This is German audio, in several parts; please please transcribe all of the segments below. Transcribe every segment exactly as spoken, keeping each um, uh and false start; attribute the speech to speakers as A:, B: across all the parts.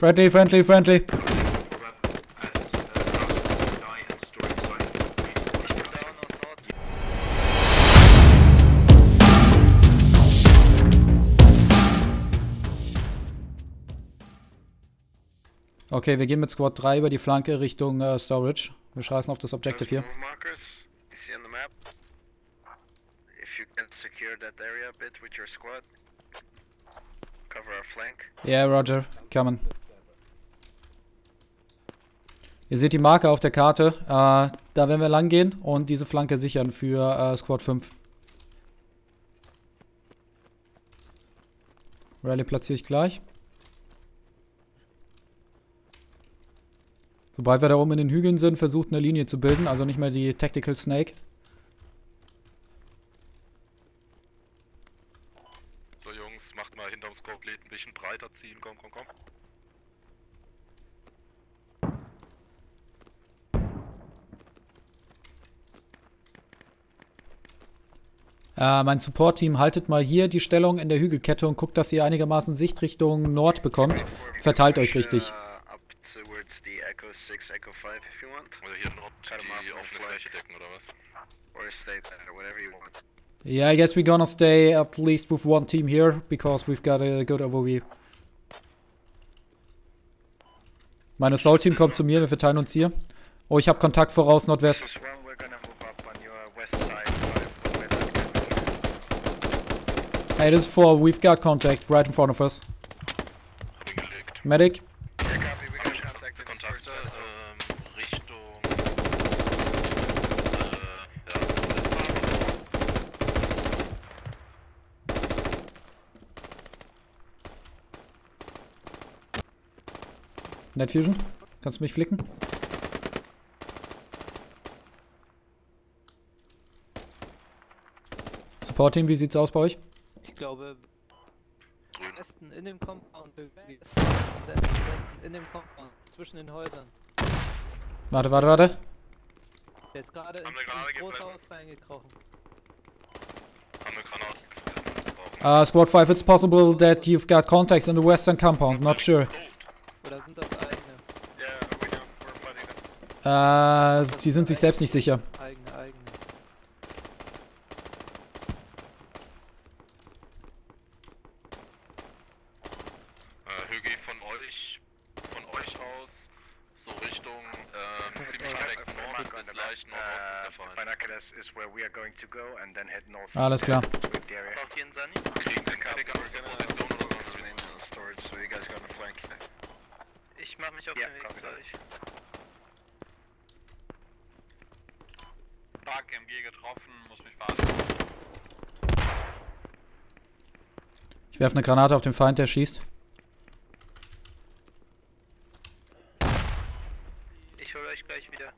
A: Friendly, friendly, friendly. Okay, wir gehen mit Squad drei über die Flanke Richtung äh, Storage. Wir scheißen auf das Objective hier. Yeah, Roger. Coming. Ihr seht die Marke auf der Karte. Äh, da werden wir lang gehen und diese Flanke sichern für äh, Squad fünf. Rally platziere ich gleich. Sobald wir da oben in den Hügeln sind, versucht eine Linie zu bilden, also nicht mehr die Tactical Snake.
B: So Jungs, macht mal hinterm Skorplet ein bisschen breiter ziehen, komm, komm, komm.
A: Äh, mein Support-Team, haltet mal hier die Stellung in der Hügelkette und guckt, dass ihr einigermaßen Sicht Richtung Nord bekommt. Verteilt euch richtig.
B: Oder hier Nord die offene Fläche decken, oder was?
A: Yeah, I guess we're gonna stay at least with one team here, because we've got a good overview. Mein Assault-Team kommt zu mir, wir verteilen uns hier. Oh, ich habe Kontakt voraus, Nordwest. Hey, this is four, we've got contact right in front of us. Medic. Net Fusion, kannst du mich flicken? Support Team, wie sieht's aus bei euch?
C: Ich glaube, am besten in dem Compound, am besten, am besten in dem Compound, zwischen den Häusern.
A: Warte, warte, warte.
C: Der ist gerade ins Großhaus reingekrochen.
B: Haben wir Granaten.
A: Uh, Squad five, it's possible that you've got contacts in the western compound, not sure.
C: Oder sind das eigene?
A: Äh, uh, die sind sich selbst nicht sicher.
C: Eigene, eigene.
B: Äh, Hügi, von euch, von euch aus, so Richtung, ähm, ziemlich direkt Nord bis leicht Nordost ist der Feind.
A: Alles klar.
B: Braucht ihr einen Sunny? Kriegen den Medic an Position oder sonst was?
C: Ich mach mich auf den Weg zu euch.
B: Stark M G getroffen, muss mich warten.
A: Ich werfe eine Granate auf den Feind, der schießt.
C: Ich hol euch gleich wieder.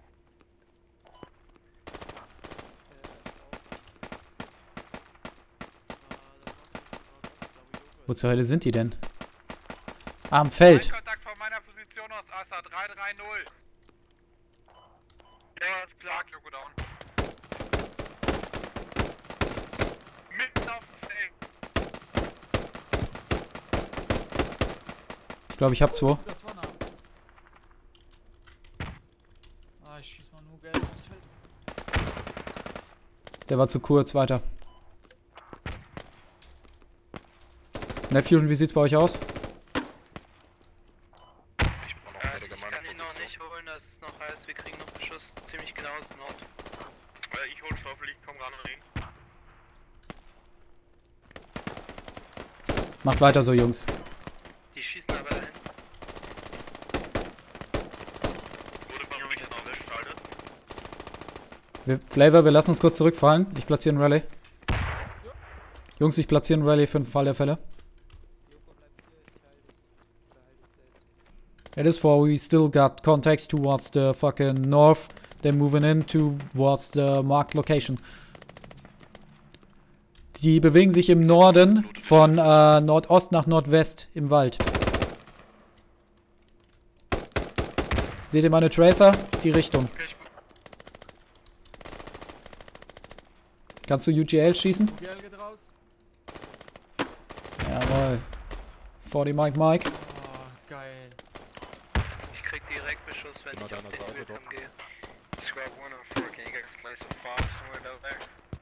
A: Wo zur Hölle sind die denn? Ah, am Feld.
B: Kontakt von meiner Position aus Assa drei drei null. Ja, ist klar, Kyoko down. Mitten auf dem Feld.
A: Ich glaube, ich habe zwei.
D: Das war nah. Ah, ich schieß mal nur Geld aufs Feld.
A: Der war zu kurz, weiter. Net Fusion, wie sieht's bei euch aus?
B: Ich brauch noch eine
C: Ich kann ihn noch nicht holen, das ist noch heiß, wir kriegen noch einen Schuss ziemlich genau aus Nord.
B: Äh, ich hol Stoffel, ich komm gerade rein.
A: Macht weiter so, Jungs.
C: Die schießen aber dahin.
B: Wurde bei mich jetzt ausgeschaltet.
A: Wir, Flavor, wir lassen uns kurz zurückfallen. Ich platziere einen Rally. Jungs, ich platziere einen Rally für den Fall der Fälle. It is four, we still got contacts towards the fucking north. They're moving in towards the marked location. Die bewegen sich im Norden von äh, Nordost nach Nordwest im Wald. Seht ihr meine Tracer? Die Richtung. Kannst du U G L schießen?
D: U G L geht raus.
A: Jawohl. vierzig Mike Mike.
D: Oh, geil.
C: krieg Direktbeschuss, wenn
B: Bin
C: ich
B: an
C: auf
B: deiner
C: den
B: Seite
C: Bildschirm
B: dort.
C: gehe.
E: Squad one and four, can you guys place a fob somewhere down there?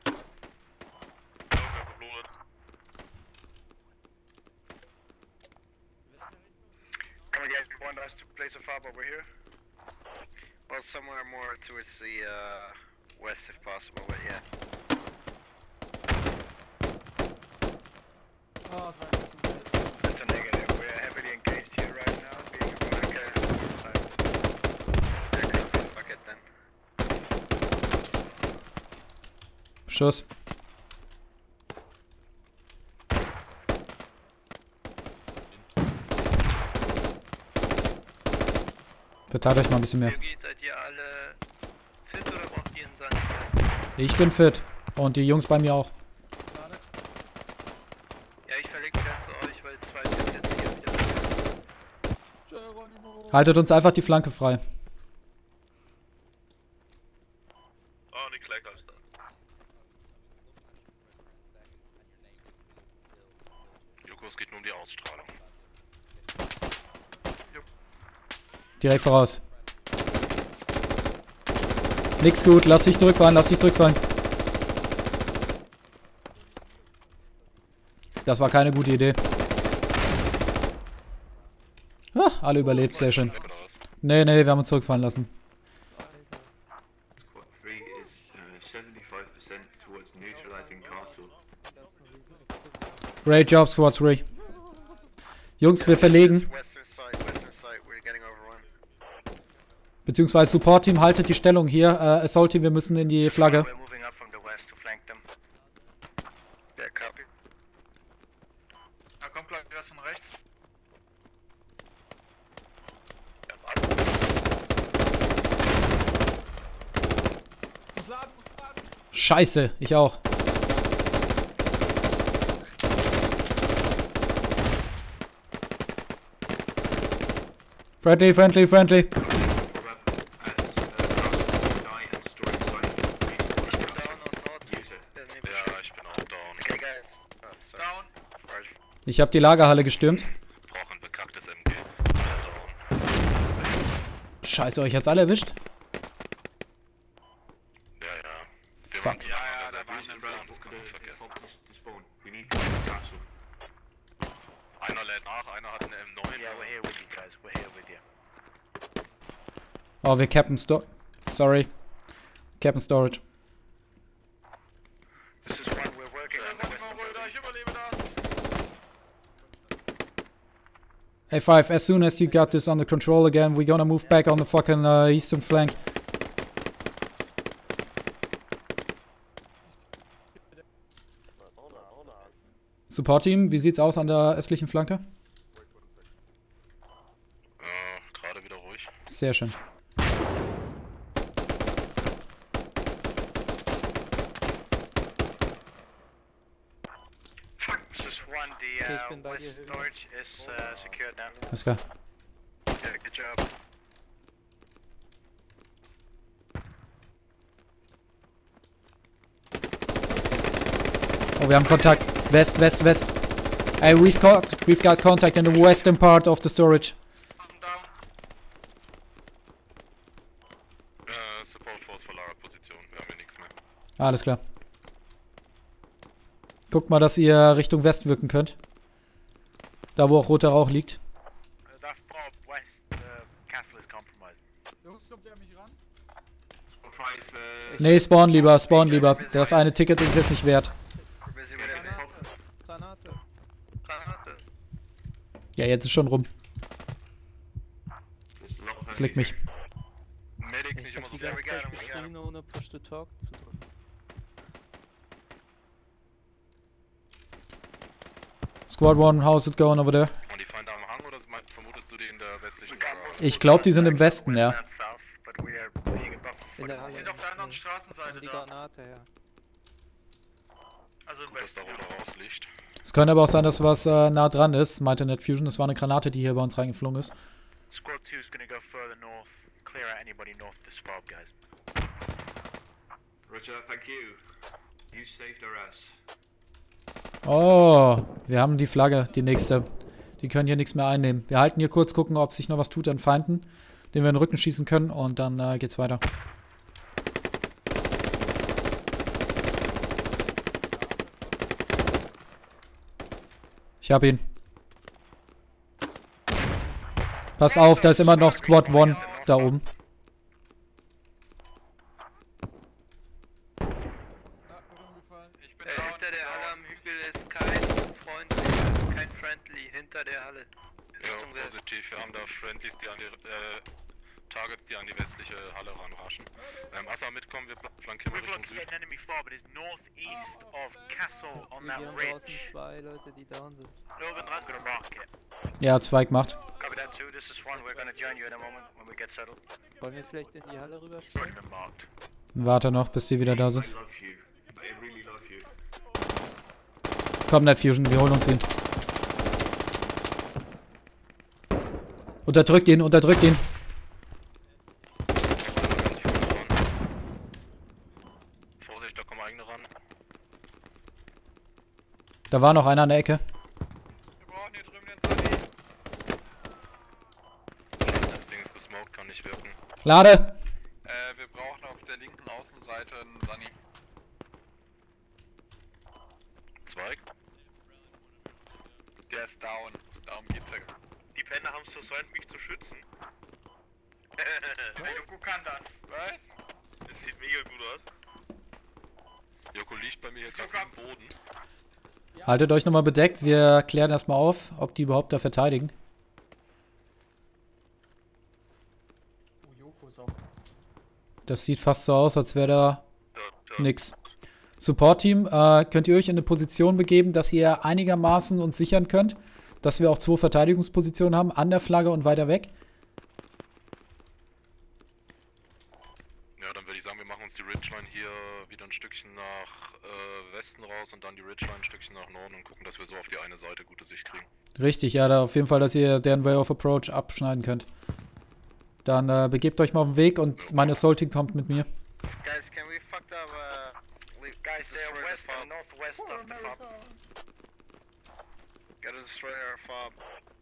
E: Come on guys, you want us to place a fob over here? Well, somewhere more towards the uh, west if possible, but yeah.
D: Oh, das war jetzt zu weit.
E: That's a negative. We're heavily engaged here right now, being about okay, side. Fuck it then.
A: Schuss. Verteilt euch mal ein bisschen mehr.
C: Yogi, seid ihr alle fit oder braucht ihr einen Sand?
A: Ich bin fit. Und die Jungs bei mir auch.
D: Gerade.
C: Ja, ich verleg wieder zu euch, weil zwei sind jetzt hier wieder.
D: Geronimo.
A: Haltet uns einfach die Flanke frei.
B: Oh, nicht gleich alles da. Joko, es geht nur um die Ausstrahlung.
A: Direkt voraus. Nix gut, lass dich zurückfahren, lass dich zurückfahren. Das war keine gute Idee. Ah, alle überlebt, sehr schön.
B: Weg oder was?
A: Nee, nee, wir haben uns zurückfahren lassen.
F: Squad three is uh, seventy-five percent towards neutralizing Castle.
A: Great job, Squad drei. Jungs, wir verlegen.
E: Western side, western side, we're getting overrun.
A: Beziehungsweise Support-Team, haltet die Stellung hier. Äh, Assault-Team, wir müssen in die Flagge.
E: We're moving up from the west to flank them. Yeah, copy.
D: Da kommt gleich was von rechts. Muss laden, muss laden.
A: Scheiße, ich auch. Friendly, friendly, friendly.
F: At uh, Castle die and storage site.
C: Down aus Nord.
F: Use it.
C: Der neben
B: Ja, ich bin auch down.
E: Okay, guys. Oh, sorry.
D: Down.
E: Roger.
A: Ich habe die Lagerhalle gestürmt.
B: Brauche ein bekacktes M G. Ja, down.
A: Scheiße, euch hat's alle erwischt?
B: Ja, ja. Wir
A: Fuck.
B: waren zusammen
F: Ja,
B: an
F: ja,
B: der
F: da
B: selben
F: waren
B: Position,
F: wir
B: das kannst du vergessen.
F: to spawn. We need to get Castle.
B: Einer lädt nach, einer hat eine M neun.
E: Yeah, we're here with you guys. We're here with you.
A: Oh, wir cappen Sto... Sorry. Cappen Storage.
E: This is one we're working on the western
D: Geronimo, Röder,
E: building.
D: ich überlebe das.
A: A five, as soon as you got this under control again, we're gonna move back on the fucking uh, eastern flank. Support Team, wie sieht's aus an der östlichen Flanke?
B: Äh, gerade wieder ruhig.
A: Sehr schön.
E: This is one. The
C: Okay, ich
E: uh,
C: bin bei
E: west
C: dir, Höger.
E: storage is uh, secured now.
A: Alles klar.
E: Yeah, good job.
A: Oh, wir haben Kontakt. West, West, West. Hey, we've got, we've got contact in the western part of the storage.
D: I'm down.
B: Äh, Support Force vor Lagerposition. Wir haben hier nichts mehr.
A: Alles klar. Guckt mal, dass ihr Richtung West wirken könnt. Da, wo auch roter Rauch liegt.
E: That fob west, the castle is compromised.
D: Jungs, kommt ihr an mich ran?
F: Squad five, uh,
A: Nee, spawn lieber, spawn lieber. Das eine Ticket ist jetzt nicht wert.
E: We're busy with it.
C: Granate. Granate. Granate.
A: Ja, jetzt ist schon rum.
F: there's a lot of
A: Flick mich.
B: Medic
C: Ich
B: nicht
C: hab
B: immer so
C: die
B: viel.
C: ganze
E: we got
C: Zeit
E: him, we got
C: geschrien, ohne Push to Talk zu drücken.
A: Squad one, how's it going over there?
B: Und die Feinde am Hang oder mein- vermutest du die in der westlichen
E: We got
B: Lagerhalle?
A: Ich glaube, die sind im Westen, ja.
E: and south, but we are being above
C: In der
D: Wir
C: Halle.
D: sind auf der anderen
C: Wo
D: Straßenseite
C: die
D: da.
C: Granate her.
D: Also im
B: Gut, dass da
D: Westen.
B: roter Rauch liegt.
A: Es könnte aber auch sein, dass was äh, nah dran ist, meinte NetFusion. Das war eine Granate, die hier bei uns reingeflogen ist.
E: Squad two is gonna go further north. Clear out anybody north of this fob, guys.
F: Roger, thank you. You saved our ass.
A: Oh, wir haben die Flagge, die nächste. Die können hier nichts mehr einnehmen. Wir halten hier kurz, gucken, ob sich noch was tut an Feinden. den wir in den Rücken schießen können und dann äh, geht's weiter. Ich hab ihn. Pass auf, da ist immer noch Squad One da oben.
D: Ich bin
C: Äh,
D: down.
C: hinter der Halle am Hügel ist kein Freund, kein Friendly, hinter der Halle.
B: Ja,
C: Richtung West.
B: positiv. Wir haben da Friendlies, die an die, äh, Targets, die an die westliche Halle ranraschen. Ähm, Assa mitkommen, wir flankieren
G: We've
B: Richtung
G: looked
B: Süd.
G: at an enemy far, but it's northeast of Castle on
C: Wir
G: that
C: haben draußen
G: ridge.
C: zwei Leute, die down sind.
G: Northern dran, gonna mark it.
A: Ja, zwei gemacht.
E: Copy that too. This is one. We're gonna join you in a moment when we get settled.
C: Wollen wir vielleicht in die Halle rüber
G: Already
C: springen?
G: been marked.
A: Warte noch, bis die wieder da sind.
F: I love you. I really love you.
A: Komm, Night Fusion, wir holen uns ihn. Unterdrückt ihn, unterdrückt ihn.
B: Vorsicht, da kommen eigene ran.
A: Da war noch einer an der Ecke.
D: Wir brauchen hier drüben den Sunny.
B: Das Ding ist gesmoked, kann nicht wirken.
A: Lade!
D: Äh, wir brauchen auf der linken Außenseite einen Sunny.
B: Zweig.
D: Der ist down. Darum geht's ja.
G: Die Penner haben es versäumt, mich zu schützen.
D: Der Joko kann das. Was?
G: Das sieht mega gut aus.
B: Joko liegt bei mir jetzt auf
D: Sogar-
B: dem Boden.
A: Haltet euch nochmal bedeckt, wir klären erstmal auf, ob die überhaupt da verteidigen. Das sieht fast so aus, als wäre da
B: Da, da.
A: nix. Support-Team, äh, könnt ihr euch in eine Position begeben, dass ihr einigermaßen uns sichern könnt, dass wir auch zwei Verteidigungspositionen haben, an der Flagge und weiter weg.
B: Ja, dann würde ich sagen, wir machen uns die Ridgeline hier wieder ein Stückchen nach äh, Westen raus und dann die Ridgeline ein Stückchen nach Norden und gucken, dass wir so auf die eine Seite gute Sicht kriegen.
A: Richtig, ja, da auf jeden Fall, dass ihr deren Way of Approach abschneiden könnt. Dann äh, begebt euch mal auf den Weg und mein Assault-Team kommt mit mir.
E: Guys, can we fuck up, uh, leave, guys, they're west and northwest of the fob. Gotta destroy our fob.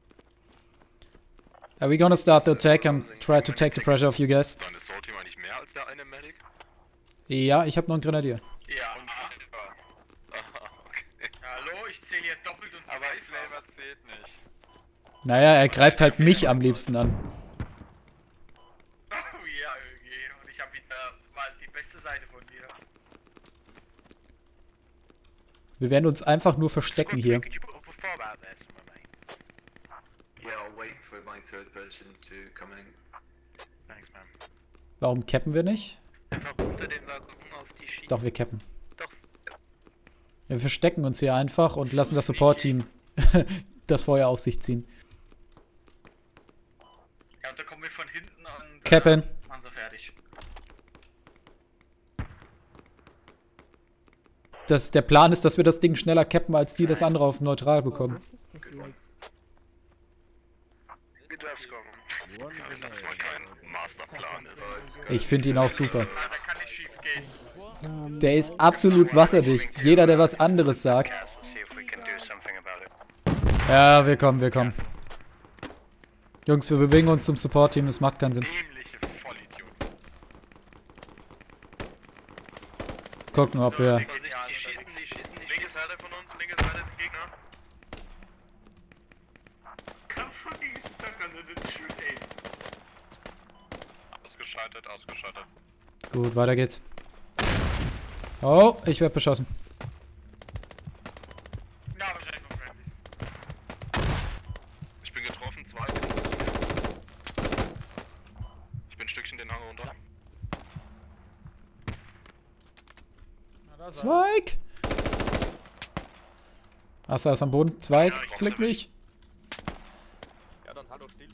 A: Are we gonna start the attack and try to take the pressure off you guys?
B: Ist dein Assault-Team eigentlich mehr als der eine Medic?
A: Ja, ich habe noch einen Grenadier.
D: Ja,
B: Aha, okay.
D: hallo, ich zähle hier doppelt und aber Flavor zählt nicht.
A: Naja, er greift halt mich am liebsten an.
D: Oh ja, irgendwie. Und ich habe wieder mal die beste Seite von dir.
A: Wir werden uns einfach nur verstecken hier.
G: Could you put up a fob out there somewhere, mate?
F: Yeah, I'll wait for my third person to come in.
G: Thanks, man.
A: Warum cappen wir nicht?
C: Einfach unter den Waggon auf die Schiene.
A: Doch, wir cappen.
C: Doch.
A: Wir verstecken uns hier einfach und lassen das Support-Team das Feuer auf sich ziehen.
D: Ja, und da kommen wir von hinten und
A: Cappen.
D: Äh, machen sie fertig.
A: Das, der Plan ist, dass wir das Ding schneller cappen, als die das andere auf neutral bekommen.
E: Good job, Scorpion.
B: Wenn das mal kein Masterplan ist.
A: Ich finde ihn auch super.
D: Ah, da kann nicht schief gehen.
A: Der ist absolut wasserdicht. Jeder, der was anderes sagt.
E: Yes, we'll see if we can do something about it.
A: Ja, wir kommen, wir kommen. Jungs, wir bewegen uns zum Support-Team, das macht keinen Sinn.
D: Dämliche Vollidiot.
A: Gucken, ob wir...
C: Vorsicht, die schießen, die schießen, die
G: Linke
C: schießen.
G: Seite von uns, linke Seite sind Gegner.
F: I'm fucking stuck under the tree.
B: Ausgeschaltet, ausgeschaltet.
A: Gut, weiter geht's. Oh, ich werde beschossen.
D: Ja, wahrscheinlich noch Friendlies.
B: Ich bin getroffen, zwei. Ich bin ein Stückchen den Hang runter.
A: Zweig! Assa ist am Boden. Zweig, flick mich.
G: Ja, dann hallo still.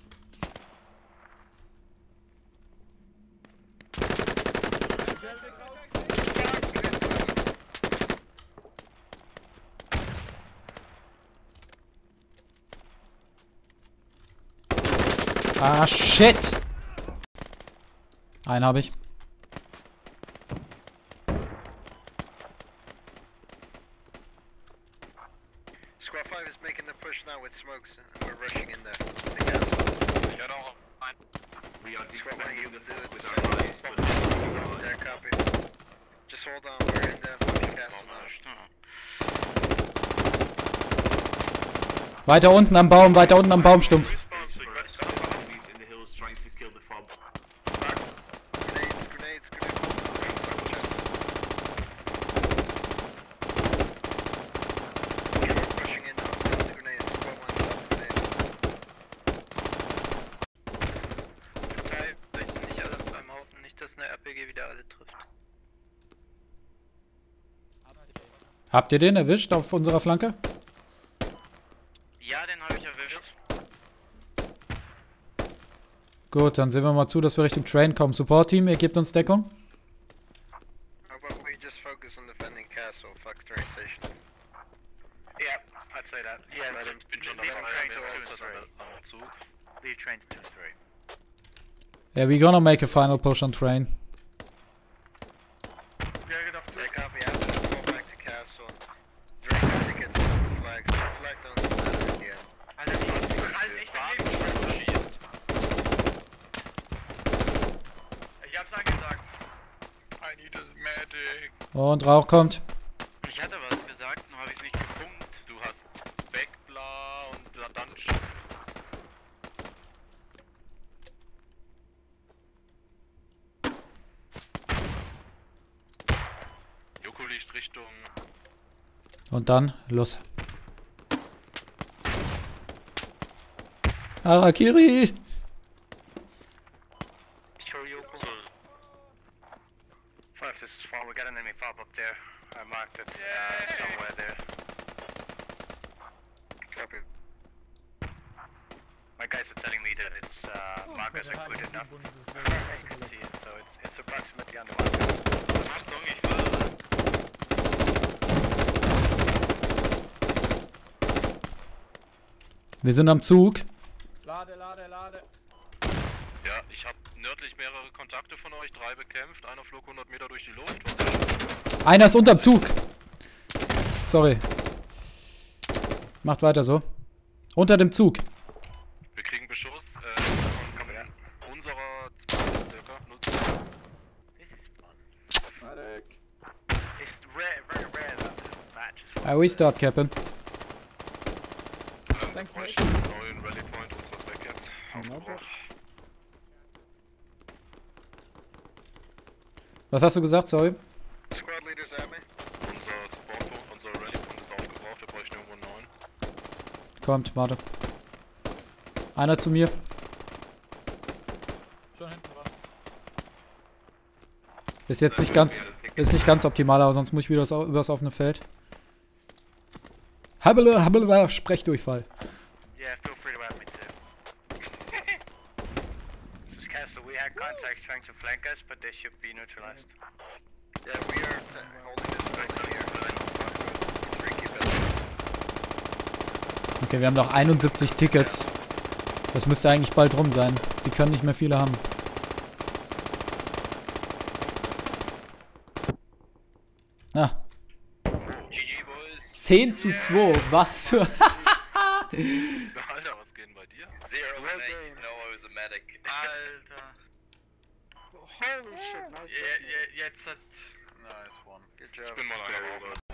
A: Ah, shit! Einen habe ich.
E: Squad five is making the push now with smokes, and we're rushing in there. The gas.
B: Ich werde auch ein.
F: We we are
E: Squad one, you
F: defending
E: do
F: the
E: it the
F: with
E: same.
F: our eyes, but
E: There, copy. Just hold on, we're in the fucking castle now.
A: Weiter unten am Baum, weiter unten am Baumstumpf.
F: enemies in the hills trying to kill the fob.
E: Grenades, grenades, grenades. Okay, we're pushing in now. Stop the grenades. Squad one, stop the grenades.
C: Drei, vielleicht nicht alle beim Haufen, nicht dass eine R P G wieder alle trifft.
A: Habt ihr den erwischt auf unserer Flanke?
G: Ja, den habe ich erwischt.
A: Gut, dann sehen wir mal zu, dass wir Richtung Train kommen. Support-Team, ihr gebt uns Deckung.
E: How about we just focus on defending castle, fuck train station.
G: Yeah, I'd say that. Yes,
B: Ich bin schon
G: leave
B: dabei,
G: trains
B: wir
G: two
B: sind
G: and three.
B: am Zug.
G: Leave trains two and three.
A: Yeah, we're gonna make a final push on train.
D: Wer geht auf Zug?
E: Yeah, copy. After that, fall back to castle. Drink the tickets and the flags. The flag don't matter in the end.
G: Alter, die prallen echt am Leben.
D: Ich hab's angesagt. I need a medic.
A: Und Rauch kommt.
G: Ich hatte was gesagt, nur habe ich es nicht gefunkt.
B: Du hast Backbla und La Dungeons. Joko liegt Richtung.
A: Und dann los. Harakiri!
G: Sure, Yoko.
E: Five, this is four. We got an enemy fob up there. I marked it
D: Yay.
E: uh, somewhere there. Copy. My guys are telling me that it's uh, markers are good enough. I can see it, so it's it's approximately on the markers.
G: Achtung, ich fahre.
A: Wir sind am Zug.
C: Lade, lade, lade.
B: Ja, ich habe nördlich mehrere Kontakte von euch, drei bekämpft. Einer flog hundert Meter durch die Luft.
A: Einer ist unterm Zug. Sorry. Macht weiter so. Unter dem Zug.
B: Wir kriegen Beschuss äh, von unserer zwei circa. null zwei.
G: This is fun. It's rare, very rare that matches.
A: I restart, Captain.
B: Thanks, mate. Neuen Rally Point, unseres weg jetzt. Aufgebaut.
A: Was hast du gesagt, sorry?
E: Squad leaders at me.
B: Unser Supportpunkt, unser Rally Point ist aufgebraucht, wir bräuchten irgendwo einen neuen.
A: Kommt, warte. Einer zu mir.
C: Schon hinten dran.
A: Ist jetzt nicht ganz, ist nicht ganz optimal, aber sonst muss ich wieder das, übers offene Feld. Habbele, habbele, Sprechdurchfall.
G: Yeah, feel free to add me too.
E: This is Castle. We had contacts trying to flank us, but they should be neutralized. Yeah, we are t holding this building here. Three, keep it.
A: Okay, wir haben noch einundsiebzig Tickets. Das müsste eigentlich bald rum sein. Die können nicht mehr viele haben. Ah.
B: G G, Boys.
A: zehn zu zwei. Was für...
B: Alter, was geht denn bei dir?
G: Zero well eight. No, I was a medic.
D: Alter.
E: Holy shit, nice
D: Je, je, jetzt hat...
E: Nice one. Good job.
B: Ich bin mal einer.